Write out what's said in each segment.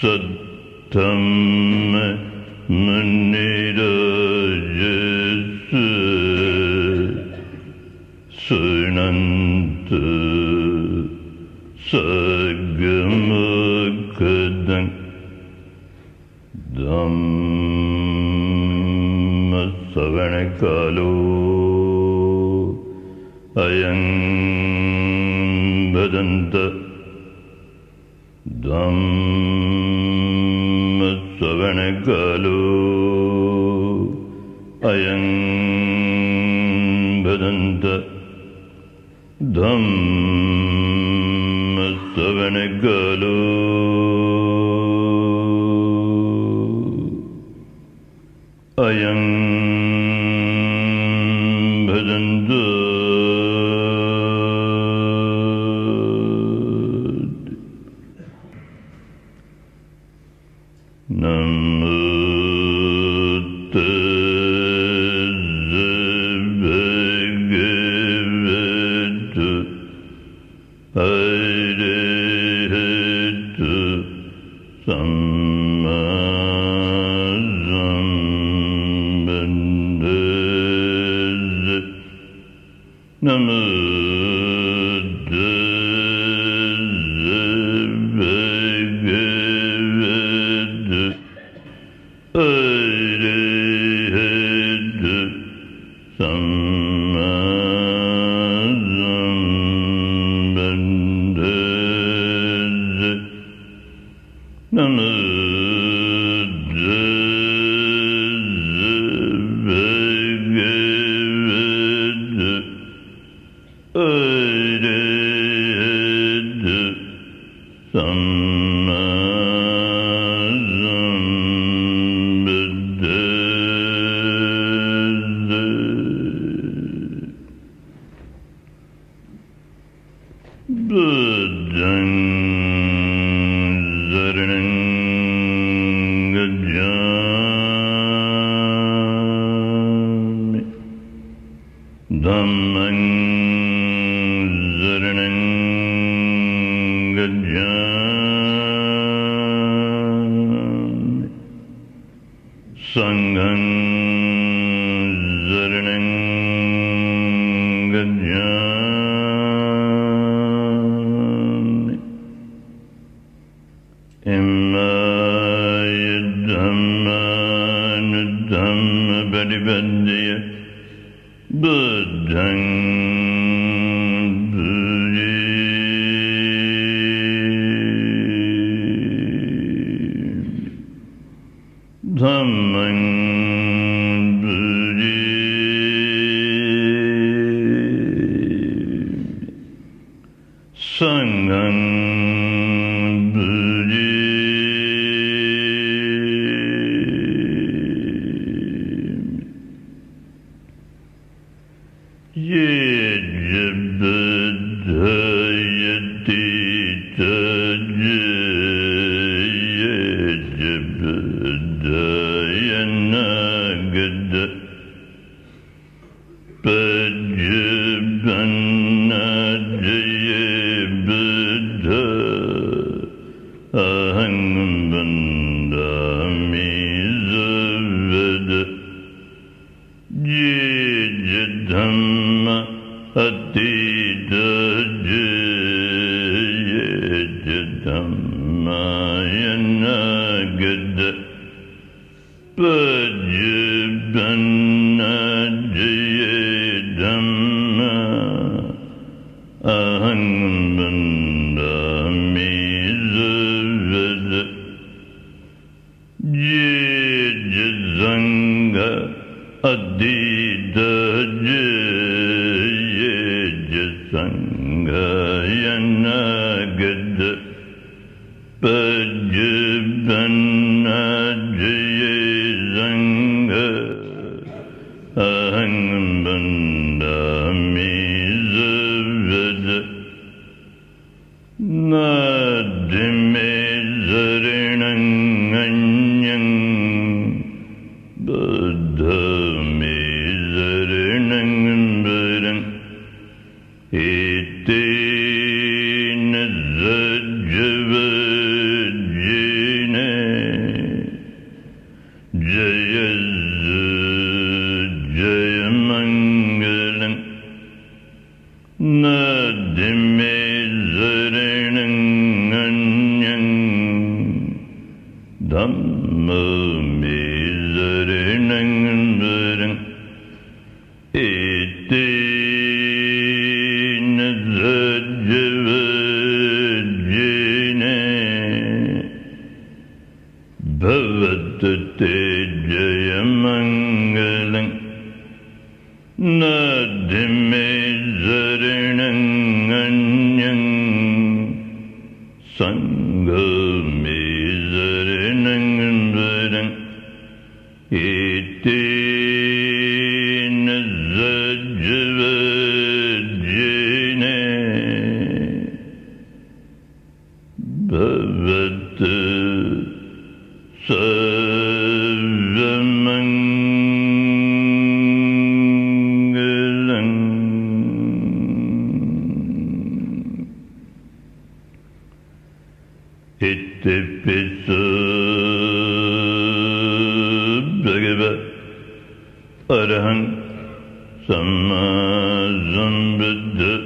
Satthamma Munirajasa Sunanta Sagamukadam Dhamma Savanakalo Ayam Bhadanta Dhamma Savanakalo Ayam Bhadanta Dhamma Savanakalo Ayam Bhadanta Ete Dhammamizharinangaran Etina Sajavajine Bhavatate Jayamangalam Nadhimizharinanganyam Sanghamizarinangaran Etina Sajavajine Bhavata Sarvamangalam Ittipisa Bhagava Arahant Sammasambuddha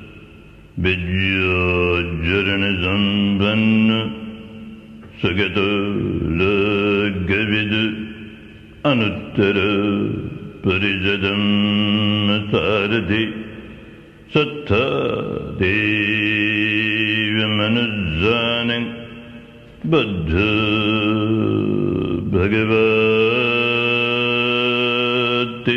Vidyajarana Sampanna Sagato Lagavidu Anuttara Parijadam Sarati Sattha Devamanuzanam Buddha Bhagavati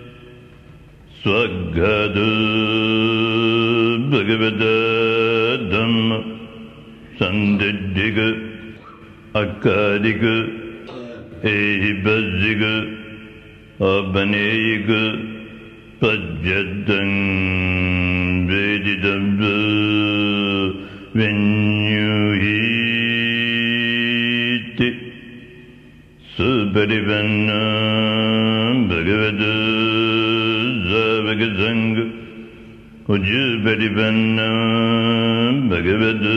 Swagadu Bhagavata Dhamma Sandidhiga Akadiga Ehibhaziga Abaneyiga Pajjadang Vedidabha Vinyuhiti Subharivanna Bhagavata Zavagazanga Ujjubharivanna Bhagavata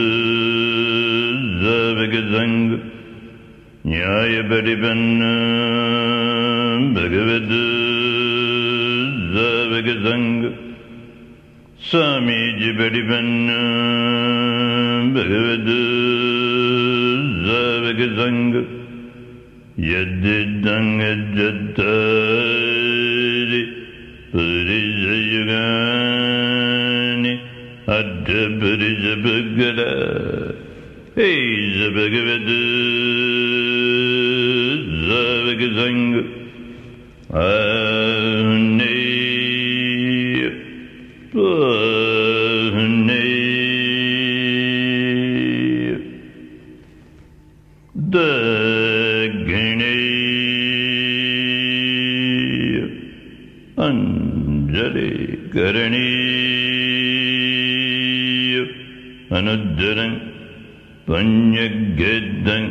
Zavagazanga Nyayabharivanna Bhagavata Zavagazanga Samijibharivanna Bhagavata Zavagazanga Yadidanga Jattari Parijayugani Adda Parijabhagala Eja Bhagavata Zavagazanga Ahneya Ahneya Dagineya Anjali Karaniya Anuddaran Panyagadang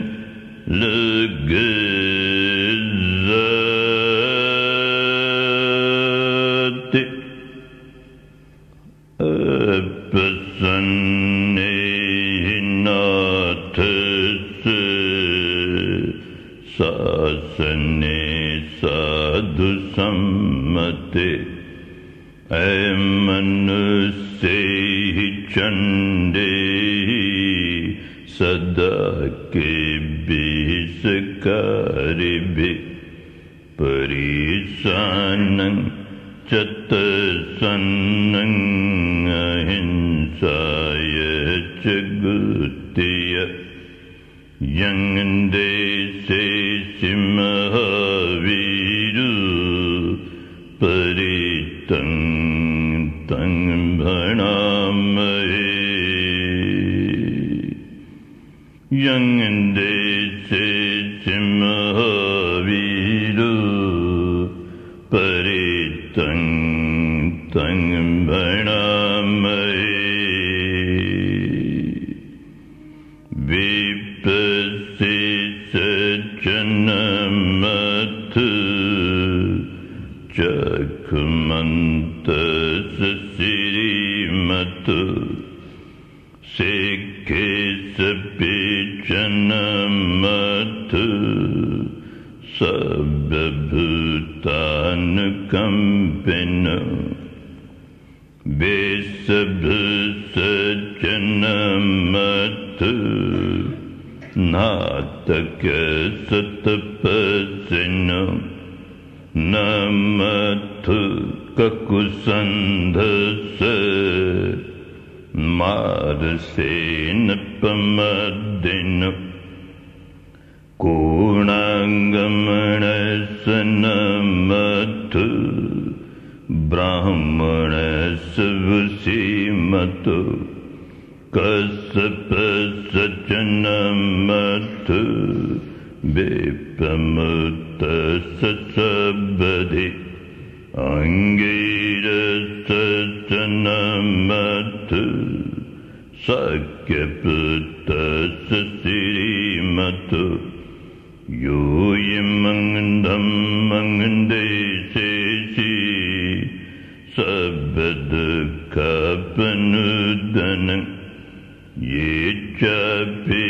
Lagazati Apasannehinatase Sasane Sadhu Sammate Amanusehi Chandehi Sadake Sakaribi Parisanang Chattasanang Ahinsaya Chagutiya Yangande Se Simahaviru Paritang Tang Bhanamahe Yangande Se Simahaviru Paritang Tang Bhanamahe Vipasisa Janamatu Chakumanta Sasirimatu Sikesa Pichanamatu Sababhutanukampina Vesabhusajanamatu नातक सतपसिन नमथु ककुसंधस मारसेन पमदिन कोणांगमण सनमथु ब्राह्मण सवसीमतु कश्यप सचनमथु विप्रमुत सबधि अंगिरस सचनमथु सक्यपुत श्रीमतु योयमंगधम मंगदेशेषि सबद कपनुदन ये चापि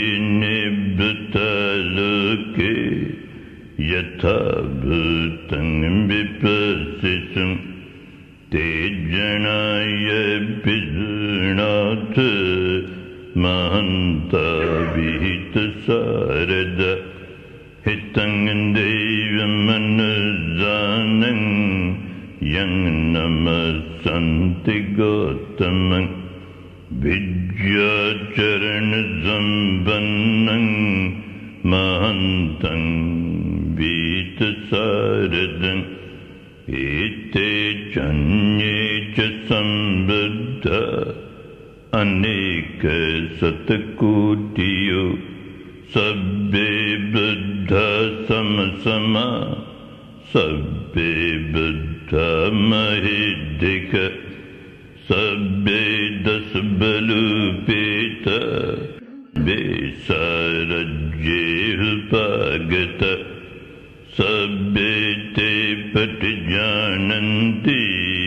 निवृत्तलोके यथा भूतं विपश्यसं ते जनाय विजुनाथ महन्ता विहित सारद हितं दैवमनुजानं यं नमस्सन्ति गौतमं विद्याचरणसम्पन्नं महन्तं वीतसारदं एते चान्ये च संबुद्धा अनेक शतकोटियो सब्बे बुद्धा समसमा सब्बे बुद्धा महेद्धिक सब्बे दश बलूपेत बेसारज्येहुपागत सब्बे ते पटिजानन्ति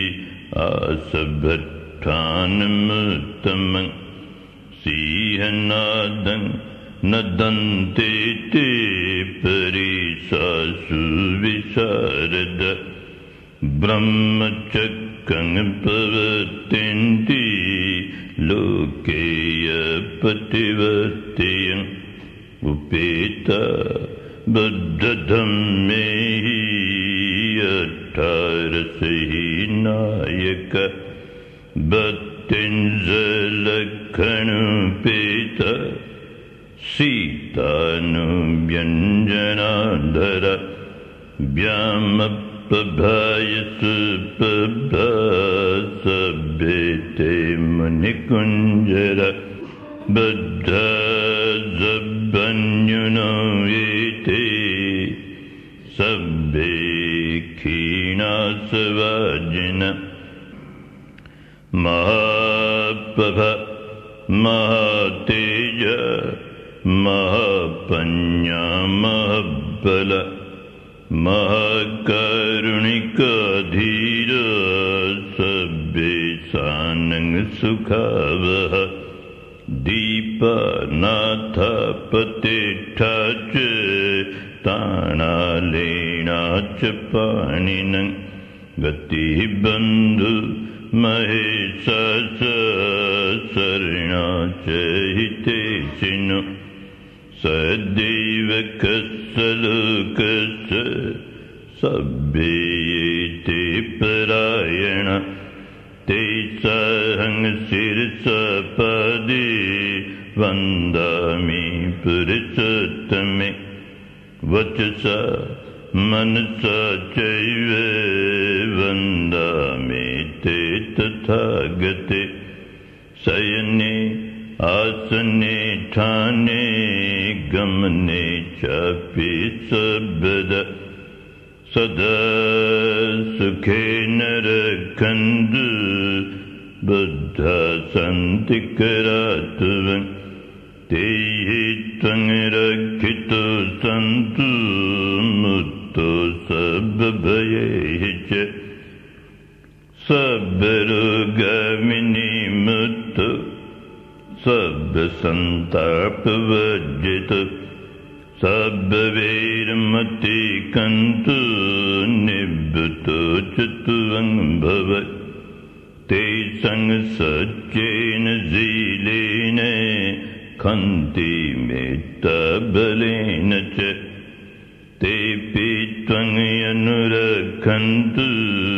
आसभट्टानमुत्तमं सिंहनादं नदन्ते ते परिसासु विशारद ब्रह्मचक्रं प्रवर्तन्ति लोके पतिवर्त्यं उपेता बुद्धधम्मे अठारसहि नायक भक्तिञ्जलखणुपेत सीतानुव्यञ्जनाधर व्यामप्रभाय सुप्रभा सभ्ये ते मुनिकुञ्जर बुद्धा जबन्युनो एते सभ्ये क्षीणासवाजिन महाप्रभा महातेज महापन्या महाबल महाकारुणिकाधीर सभ्ये सानंग सुखावह दीपनाथ पतिष्ठा च ताणालेना च पाणिनं गतिबन्धु महेशा च शरणा च हितेशिनो सदैव कस्सलोकस्य सभ्ये ते परायण ते सहं शिरसा पदे वन्दामि पुरुषोत्तमे वचसा मनसा चैव वन्दामि ते तथागते शयने आसने ठाने गमने चापि सर्वदा सदा सुखेन रक्षन्तु बुद्धा सन्ति करातुवं ते हि त्वं रक्षितो सन्तु मुक्तो सर्वभयैः च सर्वरोगविनिमुक्तो सर्वसन्तापवर्जितो सर्ववैरमतिकन्तु निवृत्तो च त्वं भव ते संसच्चेन शीलेन Khanti metta balena ca Tepi tvangyanurakantu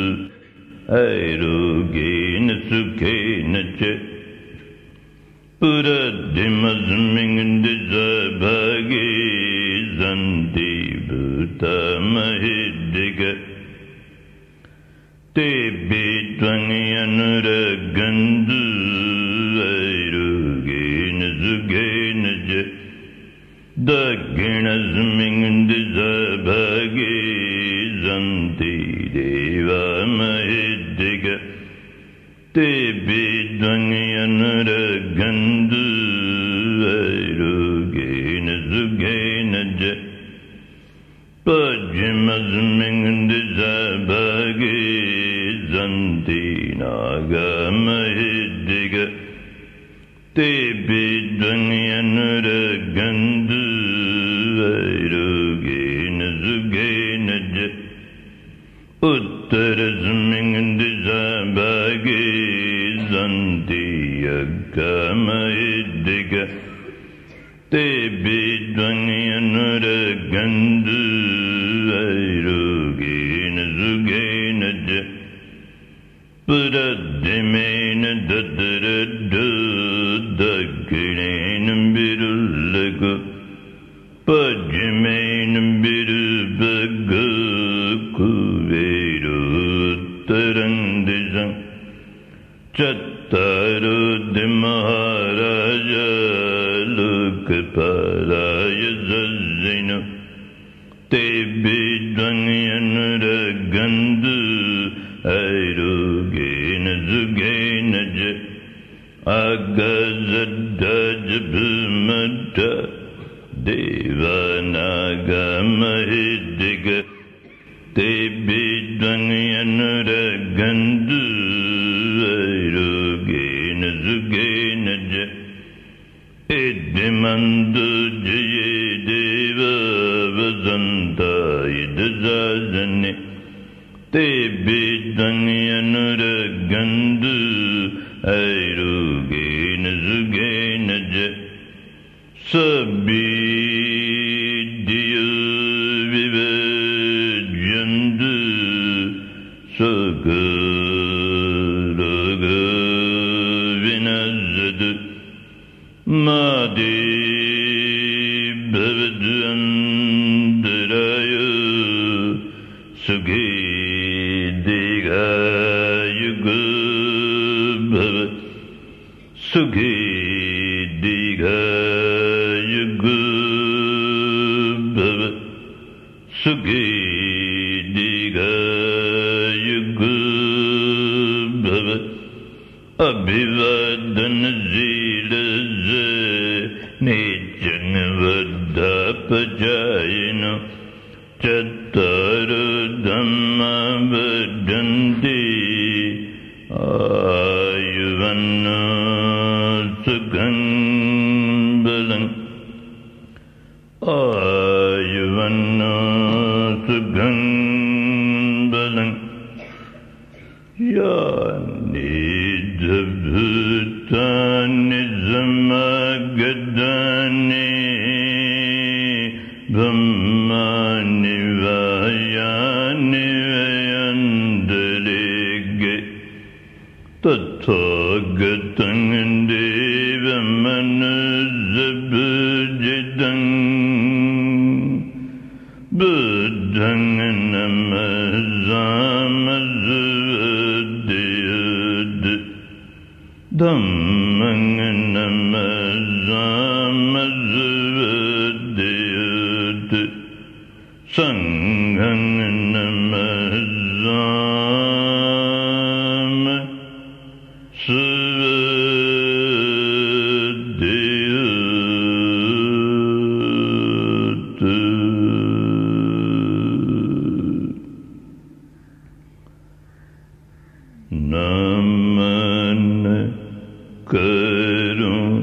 Airogena sukhena ca Puradhimasmingdisabhagi Zanti bhuta mahiddiga Tepi tvangyanurakantu Airogena sukhena ca Daginasmingdisabhagi Zanti deva mahiddiga Tepi tvangyanurakantu Airogena sukhena ca Pajyamasmingdisabhagi Zanti naga mahiddiga Tepi tvangyanurakantu Airogena sukhena ca Uttarasmingdisabhagi Zanti yagga mahiddiga Tepi tvangyanurakantu Airogena sukhena ca Puradhimena dataradu Dakinenam virullagu Pajjimenam virubagu Kuveru uttarandisam Chattaru dimaharaja Lokapalaya zazzinu Tepi tvangyanurakantu Airogena sukhena ca Agazadajabhumata Devanaga mahiddiga Tepi tvangyanurakantu Airogena sukhena ca Iddimantu jaye deva vasanta idasasane Tepi tvangyanurakantu Airogena sukhena ca Sabbidiyo vivajyantu Sakaraga vinasadu Madi bhavadvantarayo Sukhi digayuga bhava Sukhi digayuga bhava Sukhi digayuga bhava Abhivadana zilaza Nijang vadapajayino Chattaru dhamma vadanti Ayuvanna sukham balam Ayuvanna sukham balam Yani zamagadani Brahmani vayani vayandalige Tathagatam devamanuzabhujidam Buddham namazamazvadiyad Dhammam namazamazvadiyad Sangham Naman Karu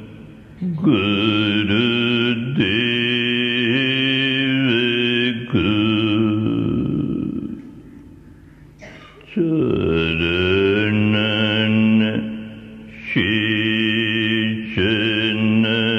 Gurudevaku Charanan Shishana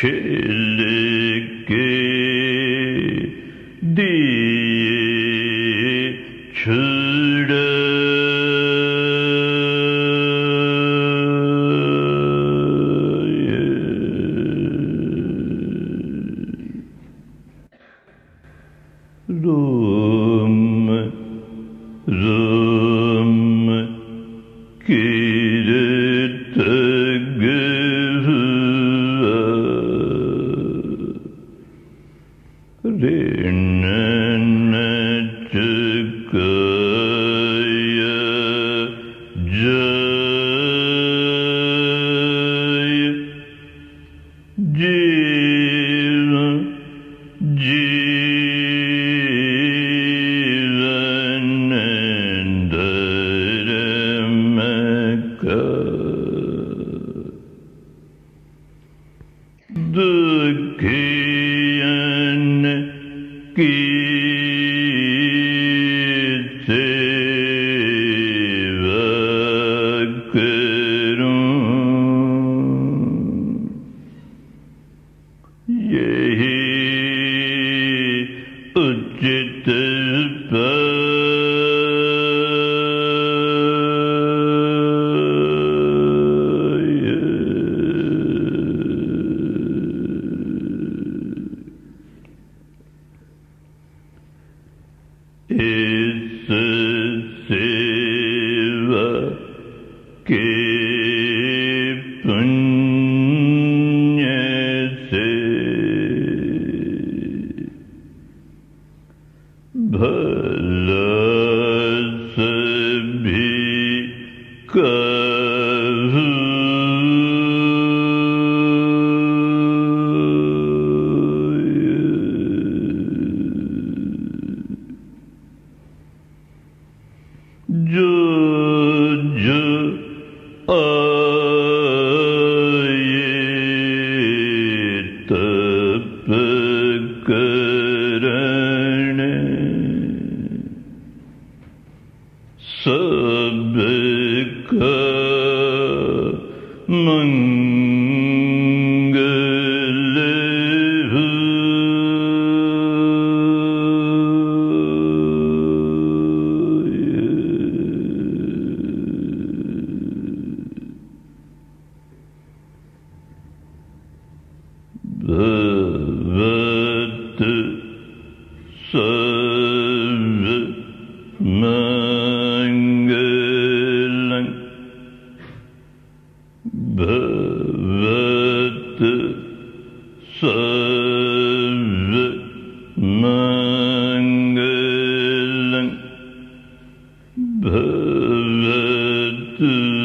खिल के दिए छुड़ रोम रोम कीरत ऋण चुकाय जय जीव जीवन धर्म का दुखियन की सेवा करूं यही उचित इस सेवा के पुण्य से भला सभी जो जो आए तप करण सबका मंगल हो भवत सर्व मंगलं भवत सर्व मंगलं भवत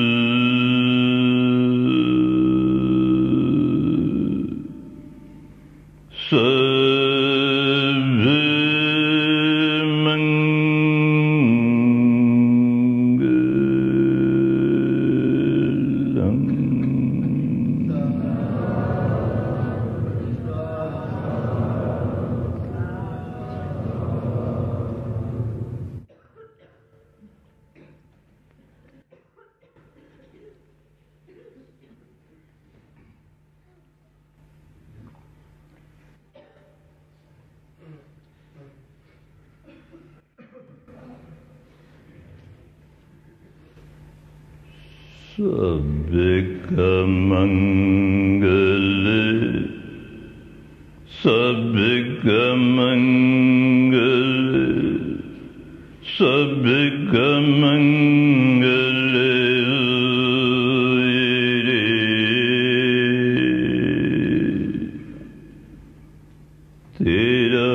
सर्व मंगलम् सबका मंगल सबका मंगल सबका मंगल रे तेरा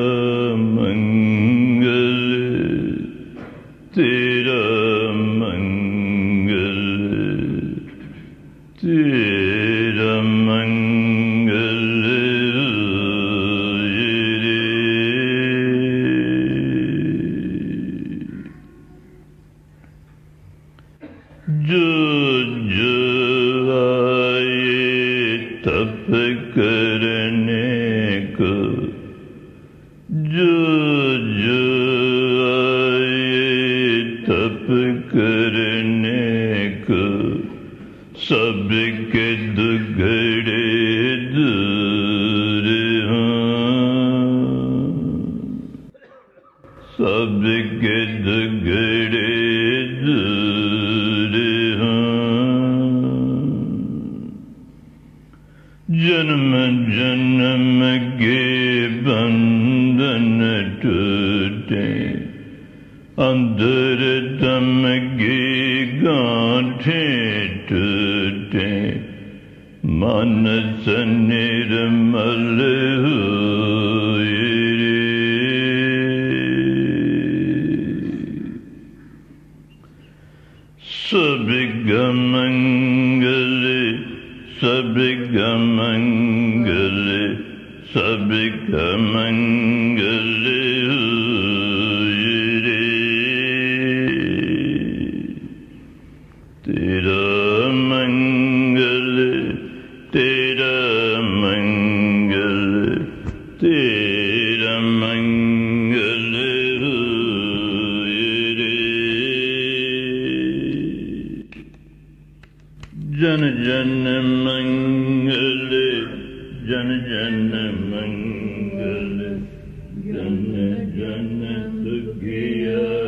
मंगल तेरा तेरा मंगल रे जो जो आए तप करने को जो जो आए तप करने को सबके दुगड़े दूर जन्म जन्म के बंधन टूटे, अंदर दम की गांठें टूटे, मानस निर्मल हुए रे। सबका मंगल सबका मंगल सबका मंगल हुए रे। तेरा मंगल तेरा मंगल तेरा मंगल हुए रे। जन जन मंगल जन जन मंगल जन जन सुखिया